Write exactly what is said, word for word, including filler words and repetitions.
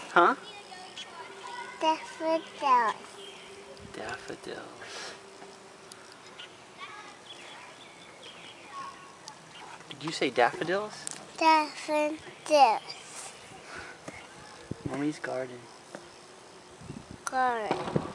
Huh? Daffodils. Daffodils. Did you say daffodils? Daffodils. Mommy's garden. Garden.